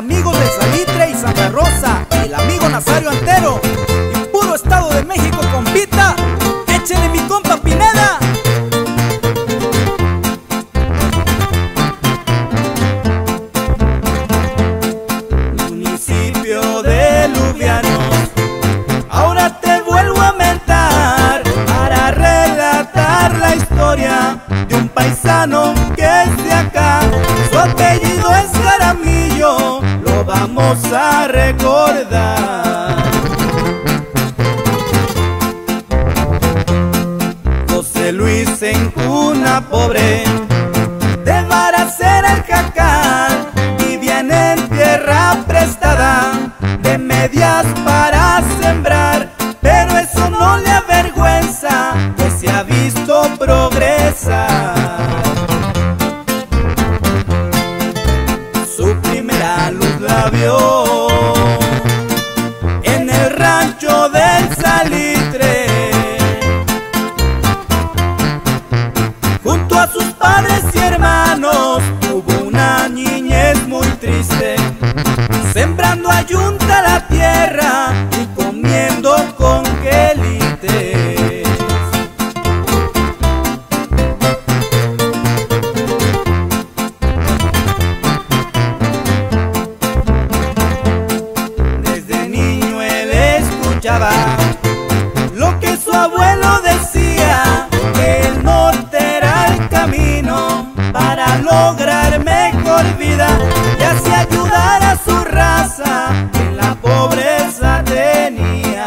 amigos del Salitre y Santa Rosa, el amigo Nazario Antero, y puro Estado de México, compita, échele mi compa Pineda. Municipio de Lubianos, ahora te vuelvo a mentar para relatar la historia de un paisano que es de acá. Su apellido es Jaramillo, lo vamos a recordar. José Luis en cuna pobre, de Baracera el Jacal, vivían en tierra prestada, de medias para sembrar, pero eso no le avergüenza, que se ha visto progresar. Su primera luz la vio en el rancho del Salitre, junto a sus padres y hermanos. Hubo una niñez muy triste, sembrando ayunta la tierra y comiendo con quelites. Desde niño él escuchaba lo que su abuelo decía, que el norte era el camino para lograr mejor vida y así ayudar a su raza que en la pobreza tenía.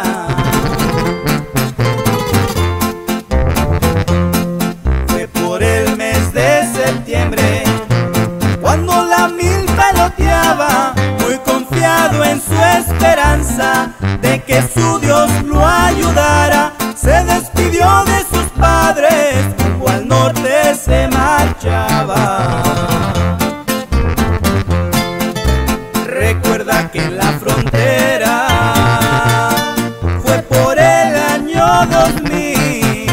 Fue por el mes de septiembre cuando la milpa loteaba, muy confiado en su esperanza de que su Dios lo ayudara. Se despidió de sus padres, rumbo al norte se marchaba. Recuerda que en la frontera fue por el año 2000,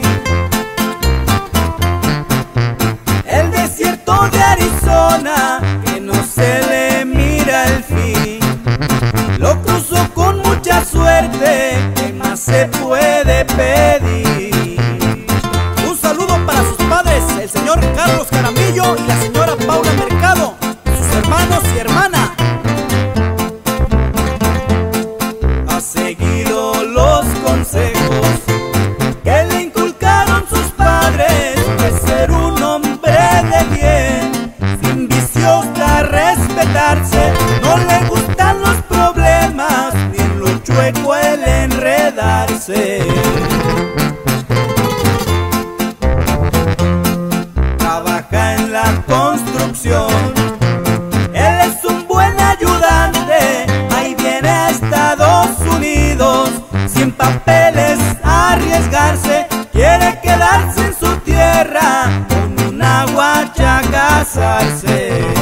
el desierto de Arizona que no se le mira el fin. Lo cruzó con mucha suerte, ¿qué más se puede pedir? Un saludo para sus padres, el señor Carlos Jaramillo y la señora Paula Mercado, sus hermanos y hermana. Ha seguido los consejos que le inculcaron sus padres, de ser un hombre de bien, sin vicios, a respetarse. No le gustan los problemas, ni en lo chueco el enredarse. Trabaja en la construcción, él es un buen ayudante, ahí viene a Estados Unidos, sin papeles a arriesgarse, quiere quedarse en su tierra, con una guacha casarse.